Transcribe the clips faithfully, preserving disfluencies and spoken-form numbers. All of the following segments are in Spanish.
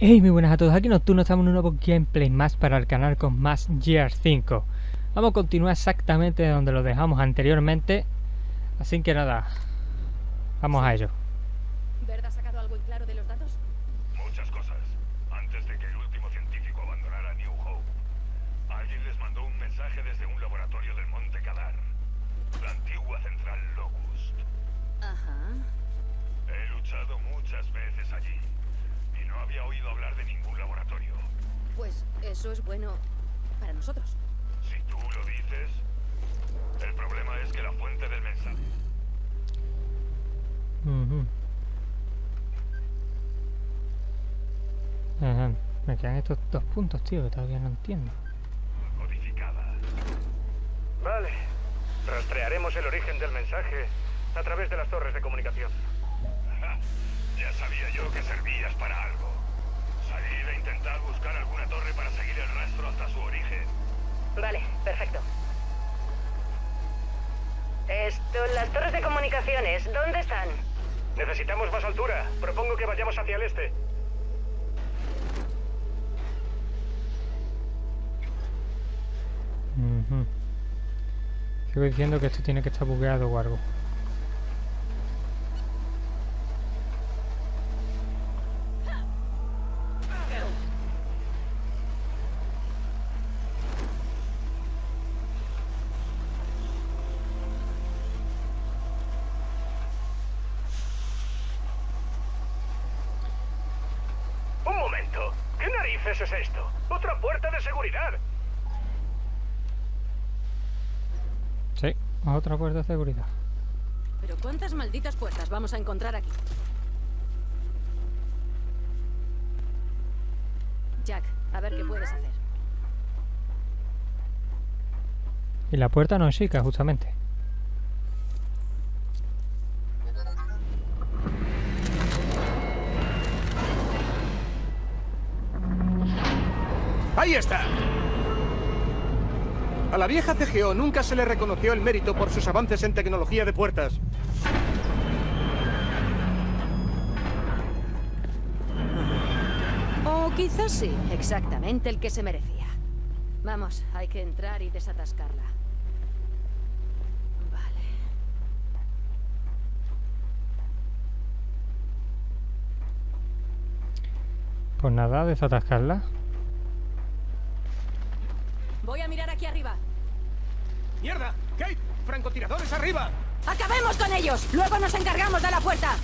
Hey, muy buenas a todos, aquí Nocturno, estamos en un nuevo gameplay más para el canal con más Gear cinco. Vamos a continuar exactamente donde lo dejamos anteriormente, así que nada, vamos a ello. ¿Bert ha sacado algo en claro de los datos? Muchas cosas. Antes de que el último científico abandonara New Hope, alguien les mandó un mensaje desde un laboratorio del Monte Kadar, la antigua central Locust. Ajá. He luchado muchas veces allí y no había oído hablar de ningún laboratorio. Pues eso es bueno para nosotros. Si tú lo dices, el problema es que la fuente del mensaje... Uh-huh. Ajá. Me quedan estos dos puntos, tío, que todavía no entiendo. codificada. Vale. Rastrearemos el origen del mensaje a través de las torres de comunicación. Ya sabía yo que servías para algo. Salid e intentad buscar alguna torre para seguir el rastro hasta su origen. Vale, perfecto. Esto, las torres de comunicaciones, ¿dónde están? Necesitamos más altura. Propongo que vayamos hacia el este. Uh-huh. Sigo diciendo que esto tiene que estar bugueado o algo. Un momento. ¿Qué narices es esto? ¡Otra puerta de seguridad! Sí, otra puerta de seguridad. Pero ¿cuántas malditas puertas vamos a encontrar aquí? Jack, a ver qué puedes hacer. Y la puerta no es chica, justamente. ¡Ahí está! A la vieja C G O nunca se le reconoció el mérito por sus avances en tecnología de puertas. O quizás sí, exactamente el que se merecía. Vamos, hay que entrar y desatascarla. Vale. Pues nada, desatascarla. Voy a mirar aquí arriba. ¡Mierda! ¡Kate! ¡Francotiradores arriba! ¡Acabemos con ellos! ¡Luego nos encargamos de la puerta!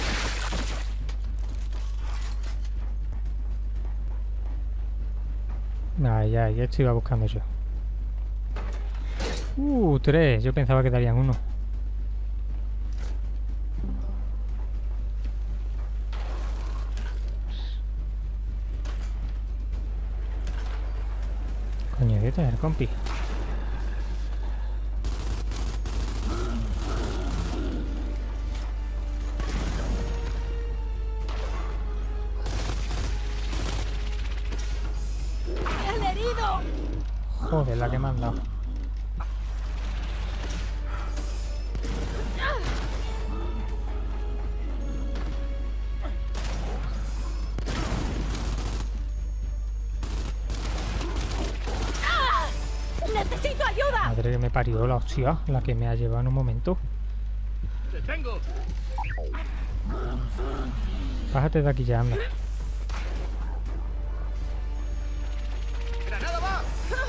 Ay, ay, esto iba buscando yo. Uh, tres. Yo pensaba que darían uno. Coño, ¿qué tener, compi? ¡El herido! Joder, la que me han dado. ¡Necesito ayuda! Madre que me parió la hostia, la que me ha llevado en un momento. ¡Detengo! Bájate de aquí ya, anda. ¡Granada va!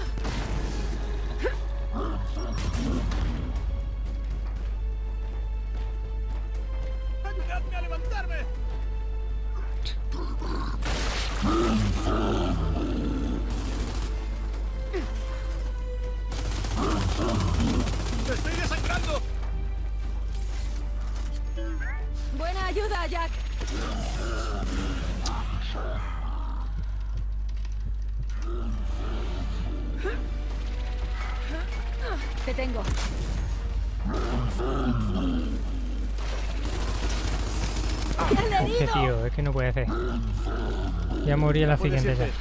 ¡Ayudadme a levantarme! ¡Me estoy desangrando! Buena ayuda, Jack. Te tengo. ¡El Es que herido! tío, es que no puede hacer. Ya morí en la Puede siguiente ser. ya.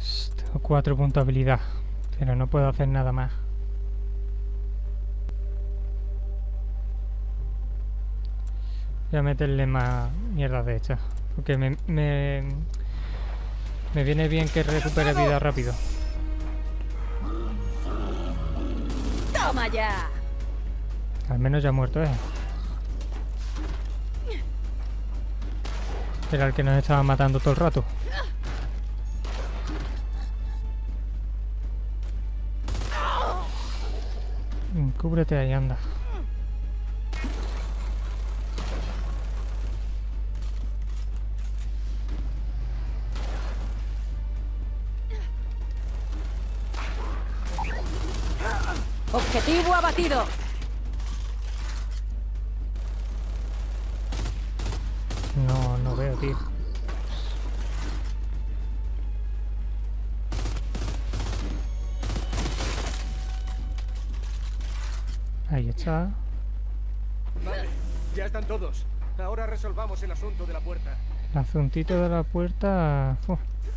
Tengo cuatro puntos de habilidad, pero no puedo hacer nada más. Voy a meterle más mierda de esta. Porque me, me, me viene bien que recupere vida rápido. ¡Toma ya! Al menos ya ha muerto, ¿eh? Era el que nos estaba matando todo el rato. Mm, Cúbrete ahí, anda. Objetivo abatido. No, no veo, tío. Ahí está. Vale, ya están todos. Ahora resolvamos el asunto de la puerta. El asuntito de la puerta... Uf.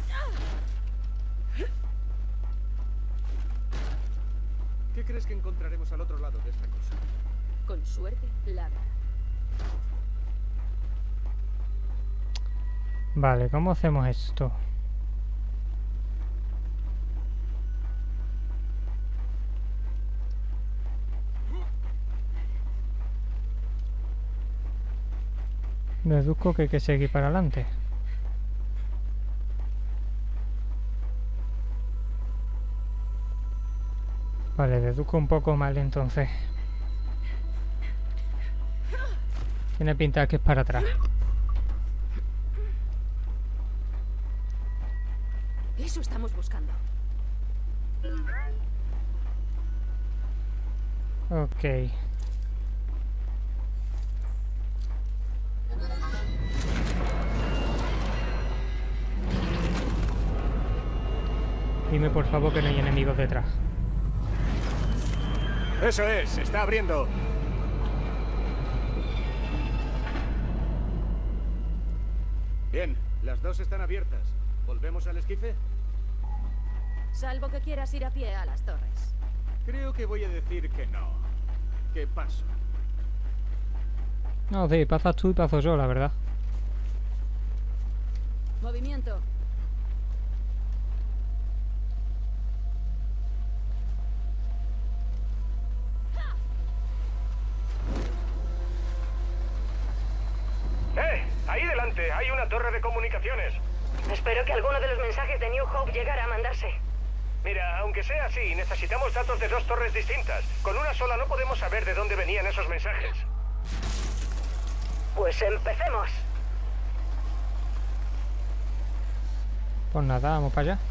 ¿Qué crees que encontraremos al otro lado de esta cosa? Con suerte, larga. Vale, ¿cómo hacemos esto? Deduzco que hay que seguir para adelante. Vale, deduzco un poco mal entonces. Tiene pinta de que es para atrás. Eso estamos buscando. Ok. Dime por favor que no hay enemigos detrás. Eso es, se está abriendo. Bien, las dos están abiertas. ¿Volvemos al esquife? Salvo que quieras ir a pie a las torres. Creo que voy a decir que no. ¿Qué paso? No, sí, pasas tú y paso yo, la verdad. Movimiento. ¡Eh! Ahí delante hay una torre de comunicaciones. Espero que alguno de los mensajes de New Hope llegara a mandarse. Mira, aunque sea así, necesitamos datos de dos torres distintas. Con una sola no podemos saber de dónde venían esos mensajes. Pues empecemos. Pues nada, vamos para allá.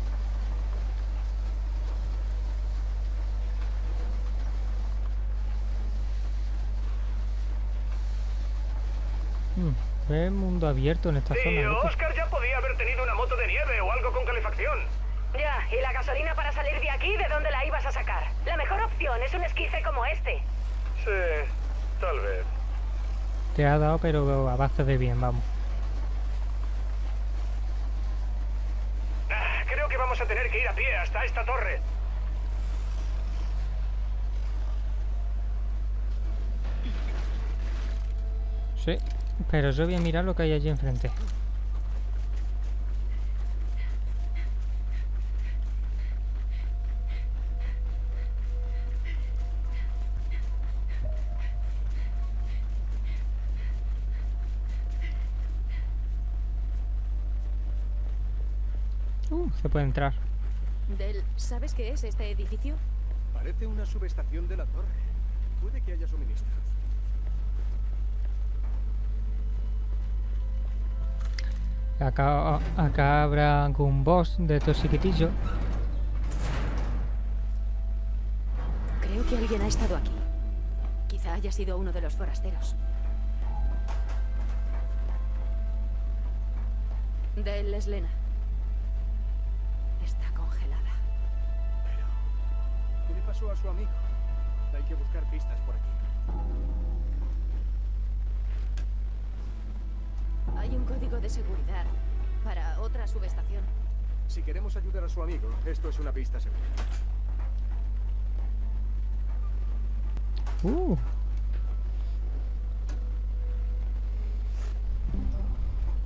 Hmm, ve mundo abierto en esta zona, Tío, loco. Oscar ya podía haber tenido una moto de nieve o algo con calefacción. Ya, ¿y la gasolina para salir de aquí de dónde la ibas a sacar? La mejor opción es un esquife como este. Sí, tal vez. Te ha dado, pero a base de bien, vamos. Ah, creo que vamos a tener que ir a pie hasta esta torre. Sí, pero yo voy a mirar lo que hay allí enfrente. Uh, se puede entrar. Del, ¿sabes qué es este edificio? Parece una subestación de la torre. Puede que haya suministros. Acá, acá habrá algún boss de estos chiquitillos. Creo que alguien ha estado aquí. Quizá haya sido uno de los forasteros. Del es Lena. Está congelada. Pero, ¿qué le pasó a su amigo? Hay que buscar pistas por aquí. Hay un código de seguridad para otra subestación. Si queremos ayudar a su amigo, esto es una pista segura. Uh.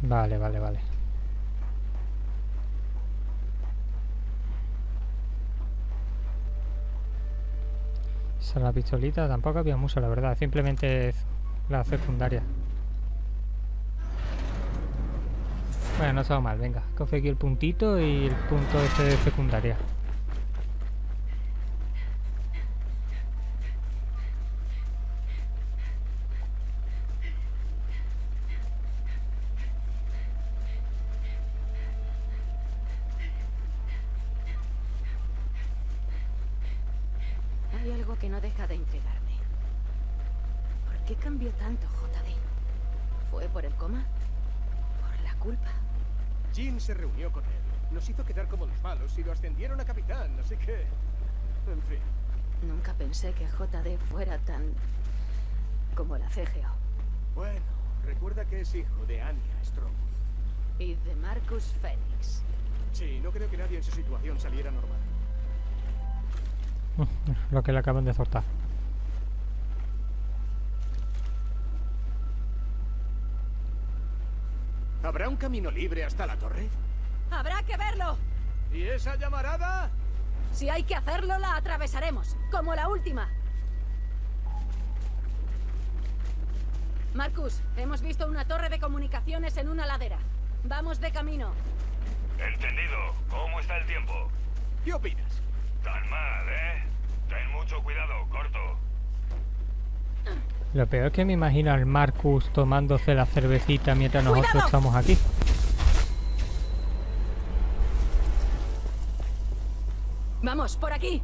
Vale, vale, vale. Esa la pistolita, tampoco había mucho, la verdad. Simplemente es la secundaria. Bueno, no estaba mal, venga. Coge aquí el puntito y el punto este de secundaria. Hay algo que no deja de intrigarme. ¿Por qué cambió tanto J D? ¿Fue por el coma? ¿Por la culpa? Jean se reunió con él. Nos hizo quedar como los malos y lo ascendieron a capitán, así que... En fin. Nunca pensé que J D fuera tan... como la C G O. Bueno, recuerda que es hijo de Anya Strong. Y de Marcus Phoenix. Sí, no creo que nadie en su situación saliera normal. Lo que le acaban de soltar. ¿Habrá un camino libre hasta la torre? ¡Habrá que verlo! ¿Y esa llamarada? Si hay que hacerlo, la atravesaremos. Como la última. Marcus, hemos visto una torre de comunicaciones en una ladera. Vamos de camino. Entendido. ¿Cómo está el tiempo? ¿Qué opinas? Tan mal, ¿eh? Ten mucho cuidado, corto. Lo peor es que me imagino al Marcus tomándose la cervecita mientras nosotros ¡Cuidado! estamos aquí. Vamos, por aquí.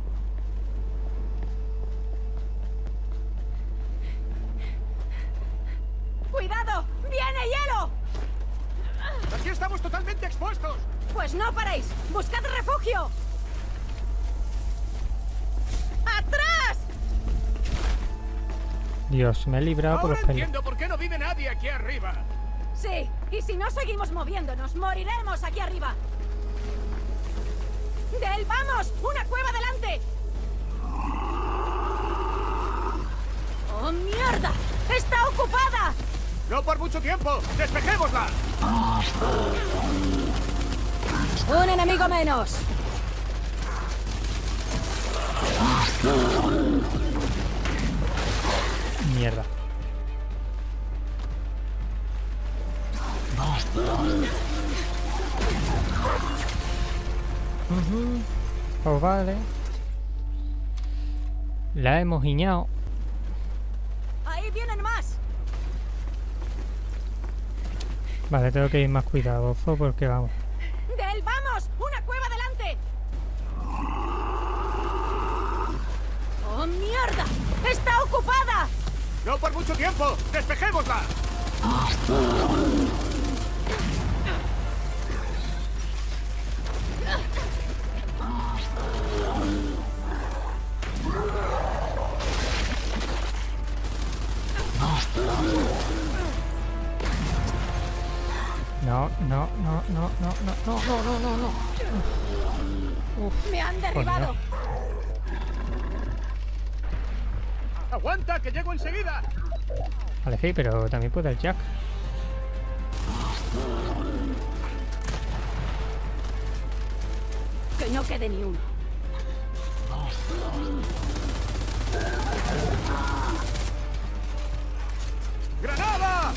¡Cuidado! ¡Viene hielo! ¡Aquí estamos totalmente expuestos! Pues no paréis. ¡Buscad refugio! ¡Atrás! Dios, me he librado por Ahora los pelos. entiendo por qué no vive nadie aquí arriba. Sí, y si no seguimos moviéndonos, moriremos aquí arriba. ¡Del vamos! ¡Una cueva delante! ¡Oh, mierda! ¡Está ocupada! ¡No por mucho tiempo! ¡Despejémosla! ¡Un enemigo menos! Mierda. Ujú. Pues vale. La hemos guiñado. ¡Ahí vienen más! Vale, tengo que ir más cuidadoso porque vamos. ¡Del vamos! ¡Una cueva delante! ¡Oh, mierda! ¡Está ocupada! ¡No por mucho tiempo! ¡Despejémosla! No, no, no, no, no, no, no, no, no, no, no. Uf, ¡Me han derribado! coño. ¡Aguanta, que llego enseguida! Vale, sí, pero también puede el Jack. Que no quede ni uno. ¡Granada!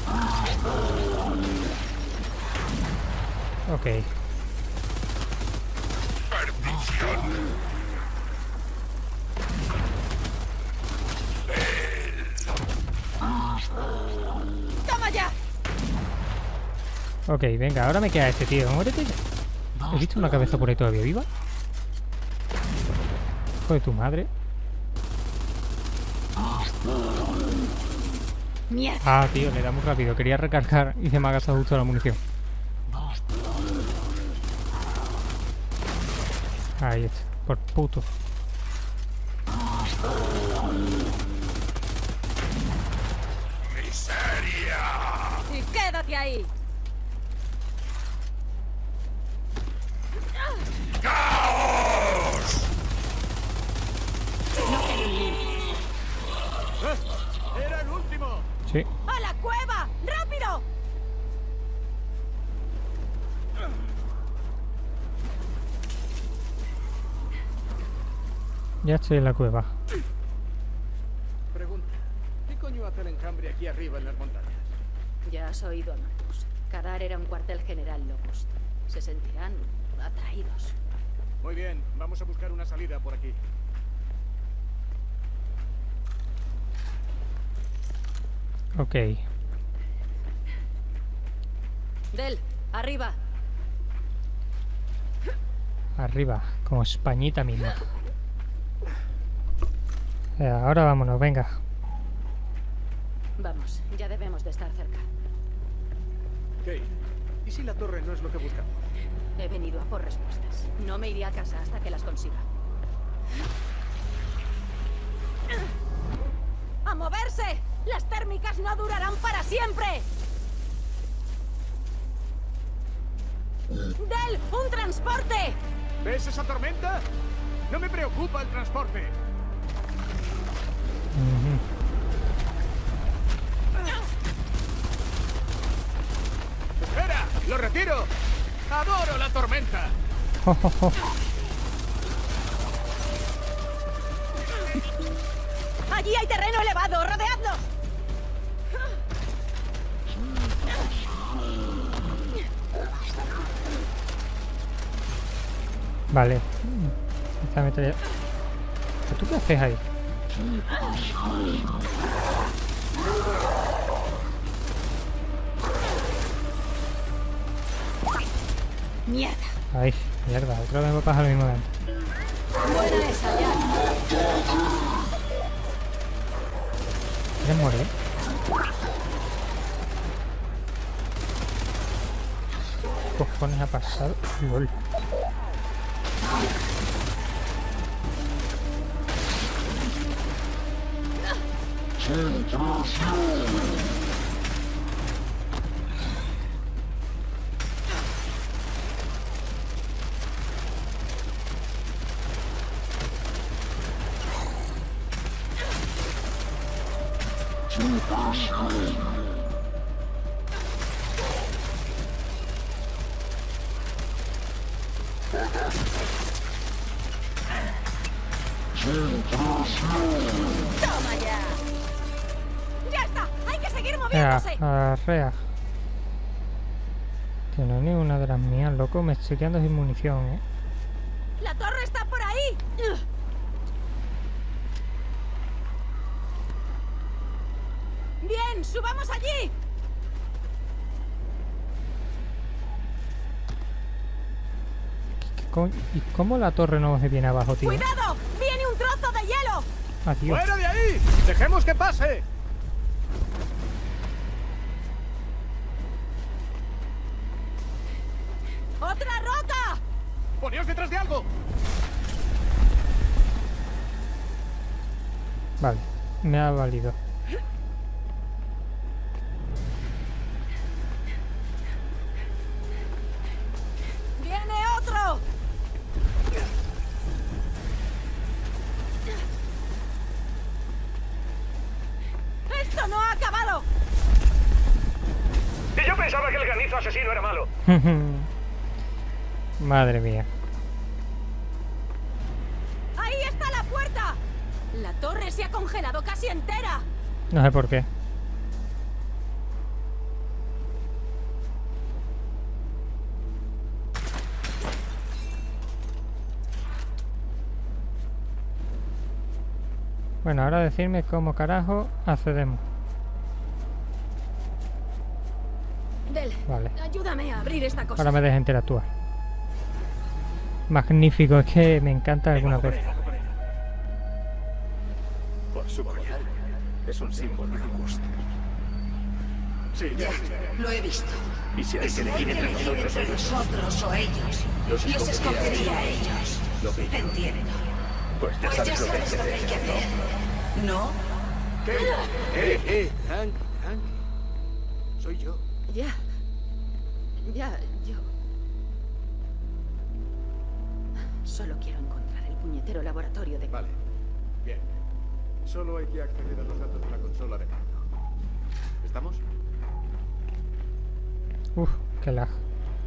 Ok. ¡Toma ya! Ok, venga, ahora me queda este tío. Muérete ya. ¿He visto una cabeza por ahí todavía viva? Hijo de tu madre. ¡Mierda! Ah, tío, le da muy rápido. Quería recargar y se me ha gastado justo la munición. Ahí está, por puto. ¡Y quédate ahí! ¡Eh! ¡Era el último! Sí. ¡A la cueva! ¡Rápido! Ya estoy en la cueva. Pregunta. ¿Qué coño hace el enjambre aquí arriba en las montañas? Ya has oído a Marcus. Kadar era un cuartel general Locust. Se sentirán atraídos. Muy bien, vamos a buscar una salida por aquí. Ok. Del, arriba. Arriba, como Españita misma. Eh, ahora vámonos, venga. Vamos, ya debemos de estar cerca. Kate, ¿y si la torre no es lo que buscamos? He venido a por respuestas. No me iré a casa hasta que las consiga. ¡A moverse! ¡Las térmicas no durarán para siempre! ¡Del! ¡Un transporte! ¿Ves esa tormenta? No me preocupa el transporte. Ujú. ¡Espera! ¡Lo retiro! ¡Adoro la tormenta! Jo, jo, jo. ¡Allí hay terreno elevado! ¡Rodeadlos! Vale. Esta metralla... ¿Tú qué haces ahí? ¡Mierda! Ay, mierda, otra vez me pasa lo mismo de antes. Buena esa, ya. ¿Quieres morir? ¿Qué cojones ha pasado? LOL. ¡Toma ya! ¡Ya está! ¡Hay que seguir Ea, moviéndose! arrea. Que no es ni una de las mías, loco. Me estoy quedando sin munición, eh. ¡La torre está por ahí! Ugh. ¡Bien! ¡Subamos allí! ¿Qué co- ¿Y cómo la torre no se viene abajo, tío? ¡Cuidado! ¡Viene un trozo de hielo! Adiós. ¡Fuera de ahí! ¡Dejemos que pase! ¡Otra roca! ¡Poneos detrás de algo! Vale, me ha valido. ¡Viene otro! ¡Esto no ha acabado! Y yo pensaba que el granizo asesino era malo. Madre mía. ¡Ahí está la puerta! La torre se ha congelado casi entera. No sé por qué. Bueno, ahora decirme cómo carajo accedemos. Del, Vale. ayúdame a abrir esta cosa. Ahora me deja interactuar. Magnífico, es que me encanta alguna vez. Por su collar. Es un símbolo de gusto. Sí, ya. Lo he visto. Y si hay que elegir entre nosotros, Entre nosotros o ellos. Los Les escogería a escogería a ellos. Lo que yo. Entiendo. Pues ya Pues ya sabes lo que hay que sabes lo que hay que hacer, hacer. ¿No? ¿Qué? ¡Eh, eh! Tranqui, tranqui. Soy yo. Ya. Ya, yo... Solo quiero encontrar el puñetero laboratorio de... Vale. Bien. Solo hay que acceder a los datos de la consola de mando. ¿Estamos? Uf, qué lag.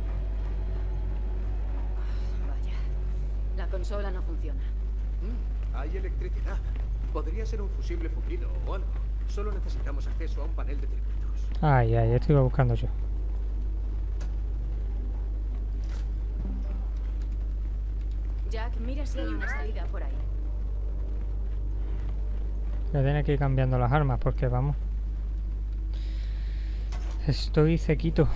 Vaya. La consola no funciona. Mm, Hay electricidad. Podría ser un fusible fundido o algo. Solo necesitamos acceso a un panel de circuitos. Ay, ay, esto iba buscando yo. Jack, mira si hay una salida por ahí. Voy a tener que ir cambiando las armas porque vamos. Estoy sequito.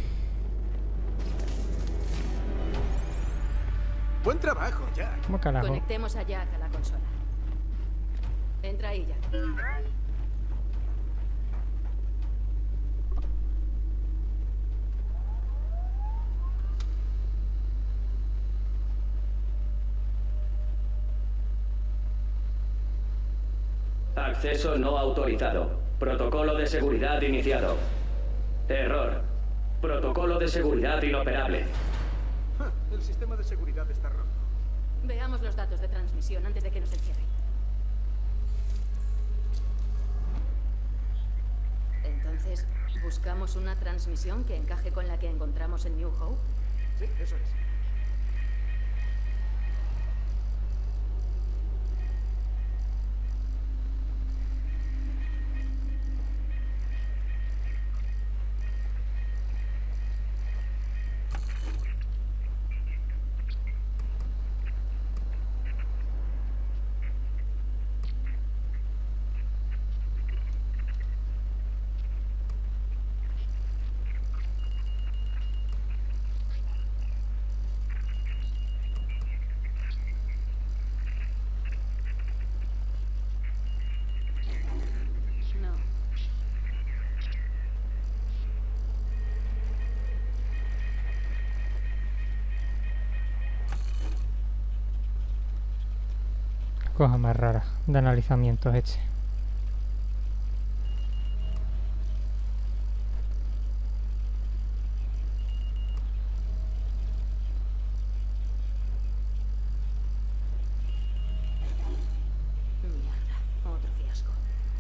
Buen trabajo, Jack. ¿Cómo carajo? Conectemos a Jack a la consola. Entra ahí, Jack. Acceso no autorizado. Protocolo de seguridad iniciado. Error. Protocolo de seguridad inoperable. Ja, el sistema de seguridad está roto. Veamos los datos de transmisión antes de que nos encierre. Entonces, ¿buscamos una transmisión que encaje con la que encontramos en New Hope? Sí, eso es. No. Cosa más rara de analizamientos este. Mierda, otro fiasco.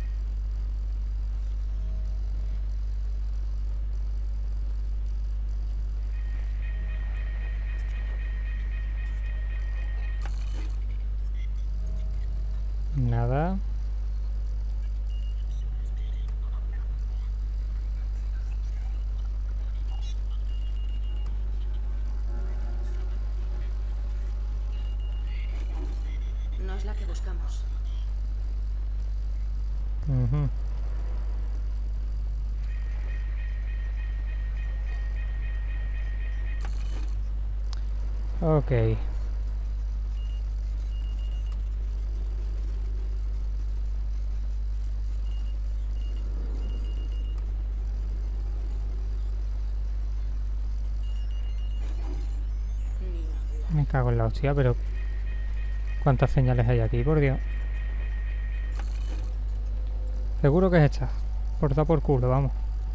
Nada. No es la que buscamos. Ujú. Ok. Ni hablar. Me cago en la hostia, pero ¿cuántas señales hay aquí, por Dios? Seguro que es esta. Corta por culo, vamos.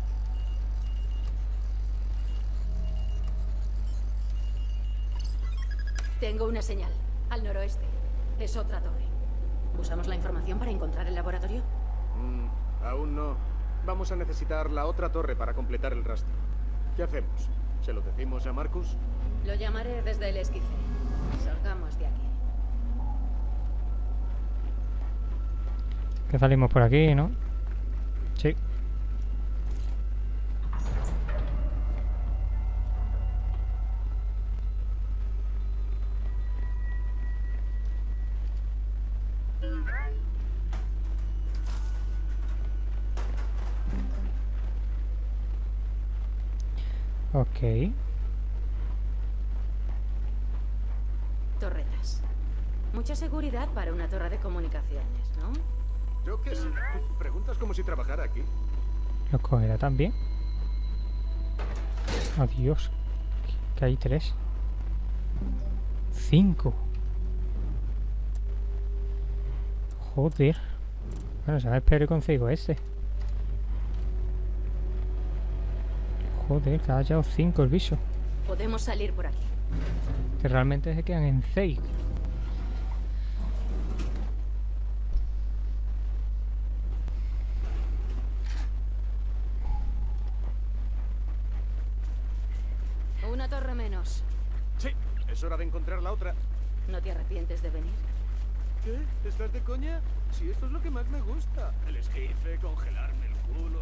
Tengo una señal. Al noroeste. Es otra torre. ¿Usamos la información para encontrar el laboratorio? Mm, aún no. Vamos a necesitar la otra torre para completar el rastro. ¿Qué hacemos? ¿Se lo decimos a Marcus? Lo llamaré desde el esquife. Salgamos de aquí. Que salimos por aquí, ¿no? Sí. Ok. Torretas. Mucha seguridad para una torre de comunicaciones, ¿no? Yo qué sé. Preguntas como si trabajara aquí. ¿Lo cogerá también? Adiós. Que hay tres. Cinco. Joder. Bueno, se me espero y consigo ese. Joder, que ha hallado cinco el bicho. Podemos salir por aquí. Que realmente se quedan en seis. Una torre menos. Sí, es hora de encontrar la otra. ¿No te arrepientes de venir? ¿Qué? ¿Estás de coña? Si esto es lo que más me gusta. El esquife, congelarme el culo.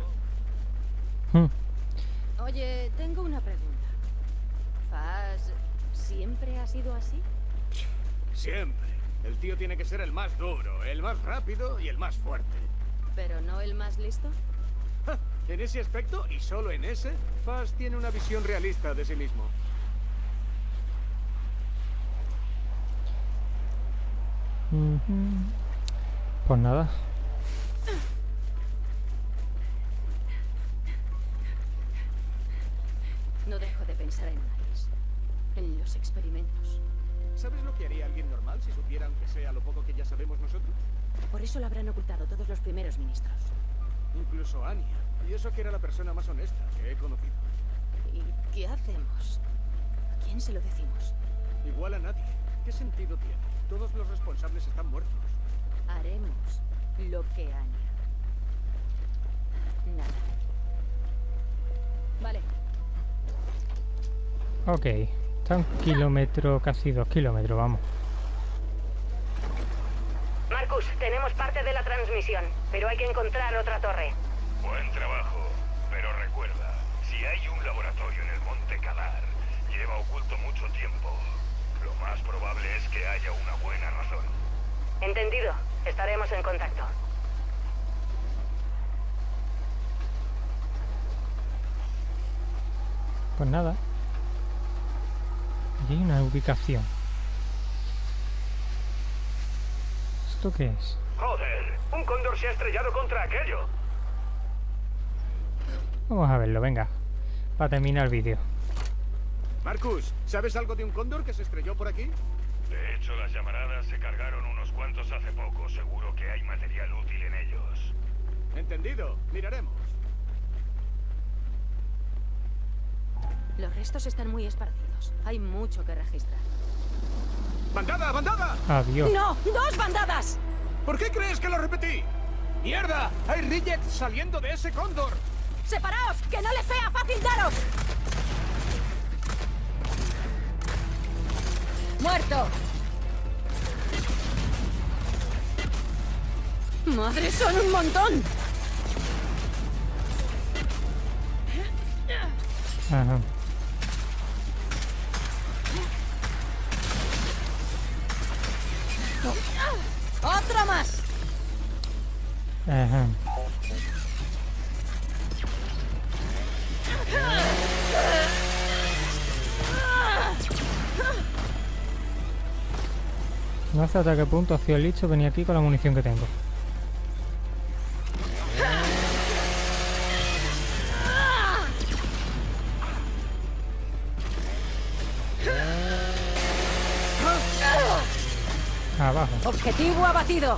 Hmm. Oye, tengo una pregunta. ¿Faz siempre ha sido así? Siempre. El tío tiene que ser el más duro, el más rápido y el más fuerte. ¿Pero no el más listo? Ja, en ese aspecto, y solo en ese, Faz tiene una visión realista de sí mismo. Ujú. Pues nada. No dejo de pensar en Miles, en los experimentos. ¿Sabes lo que haría alguien normal si supiera, aunque sea lo poco que ya sabemos nosotros? Por eso lo habrán ocultado todos los primeros ministros. Incluso Anya. Y eso que era la persona más honesta que he conocido. ¿Y qué hacemos? ¿A quién se lo decimos? Igual a nadie. ¿Qué sentido tiene? Todos los responsables están muertos. Haremos lo que Anya. Nada. Vale. Ok. Está un kilómetro, casi dos kilómetros, vamos. Marcus, tenemos parte de la transmisión, pero hay que encontrar otra torre. Buen trabajo, pero recuerda, si hay un laboratorio en el Monte Kadar, lleva oculto mucho tiempo. Lo más probable es que haya una buena razón. Entendido. Estaremos en contacto. Pues nada. Aquí hay una ubicación. ¿Esto qué es? ¡Joder! ¡Un cóndor se ha estrellado contra aquello! Vamos a verlo, venga. Para terminar el vídeo. Marcus, ¿sabes algo de un cóndor que se estrelló por aquí? De hecho, las llamaradas se cargaron unos cuantos hace poco. Seguro que hay material útil en ellos. Entendido. Miraremos. Los restos están muy esparcidos. Hay mucho que registrar. ¡Bandada, bandada! Adiós. ¡No! ¡Dos bandadas! ¿Por qué crees que lo repetí? ¡Mierda! ¡Hay rejects saliendo de ese cóndor! ¡Separaos! ¡Que no les sea fácil daros! ¡Muerto! ¡Madre, son un montón! Ajá. ¡Otro más! Ajá. No sé hasta qué punto ha sido listo venir aquí con la munición que tengo. Abajo. Objetivo abatido.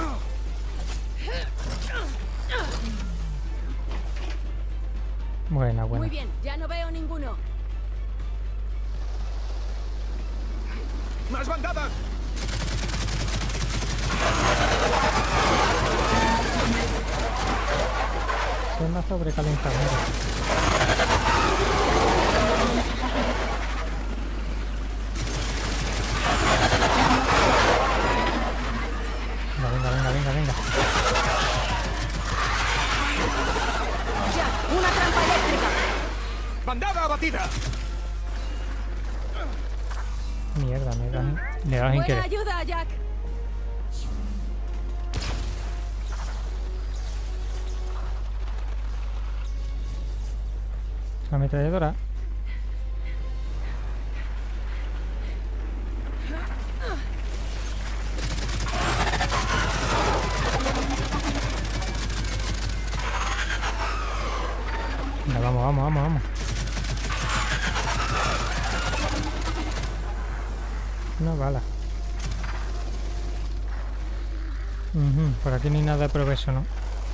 Buena, buena. Muy bien, ya no veo ninguno. ¡Más bandadas! Se me ha sobrecalentado. Venga, venga, venga, venga, venga. Ya, una trampa eléctrica. ¡Bandada abatida! Mierda, me das, me das en Buena querer. ayuda, Jack. La ametralladora. Venga, vamos, vamos, vamos, vamos. Una bala. Ujú, por aquí no hay nada de provecho, ¿no?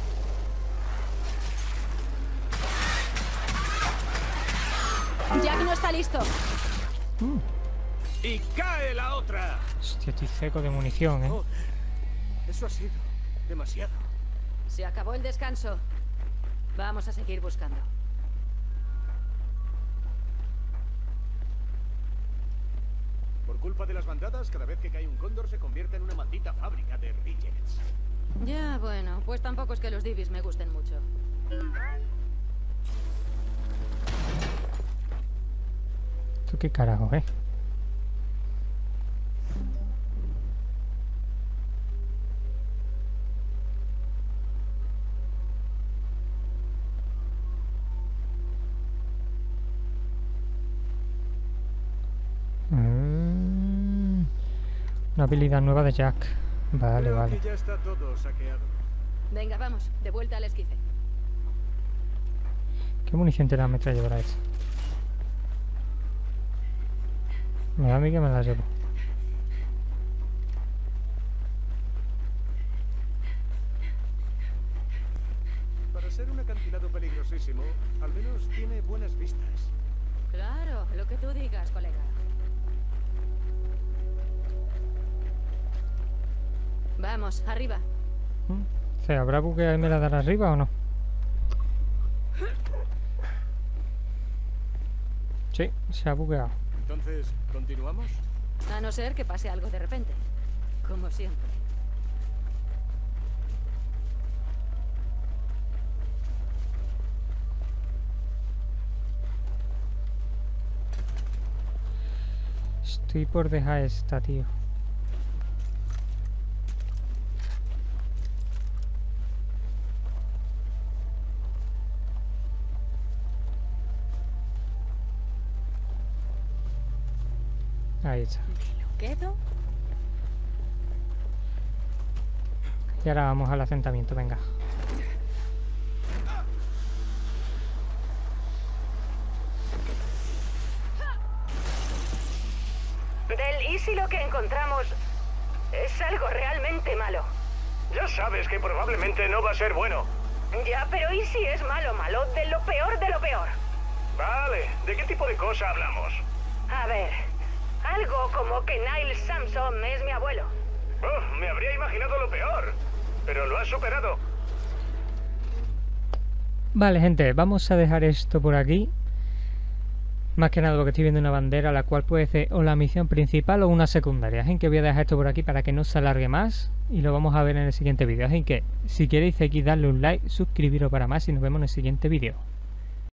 Jack no está listo. Mm. ¡Y cae la otra! Hostia, estoy seco de munición, ¿eh? Joder, eso ha sido demasiado. Se acabó el descanso. Vamos a seguir buscando. Por culpa de las bandadas, cada vez que cae un cóndor se convierte en una maldita fábrica de rejects. Ya, bueno, pues tampoco es que los divis me gusten mucho. ¿Tú qué carajo, eh? Mm, una habilidad nueva de Jack. Vale, Creo vale. que ya está todo saqueado. Venga, vamos, de vuelta al esquife. ¿Qué munición tiene la ametralladora esa? Me da a mí que me la llevo. Para ser un acantilado peligrosísimo, al menos tiene buenas vistas. Claro, lo que tú digas, colega. Vamos, arriba. ¿Mm? ¿Se habrá bugueado y me la dará arriba o no? Sí, se ha bugueado. Entonces, ¿continuamos? A no ser que pase algo de repente. Como siempre. Estoy por dejar esta, tío. Ahí está. Me lo quedo. Y ahora vamos al asentamiento, venga. Del Easy lo que encontramos es algo realmente malo. Ya sabes que probablemente no va a ser bueno. Ya, pero Easy es malo, malo, de lo peor de lo peor. Vale, ¿de qué tipo de cosa hablamos? A ver, algo como que Niles Samson es mi abuelo. Oh, me habría imaginado lo peor, pero lo has superado. Vale, gente, vamos a dejar esto por aquí. Más que nada porque estoy viendo una bandera, la cual puede ser o la misión principal o una secundaria. Así que voy a dejar esto por aquí para que no se alargue más. Y lo vamos a ver en el siguiente vídeo. Así que si queréis aquí darle un like, suscribiros para más y nos vemos en el siguiente vídeo.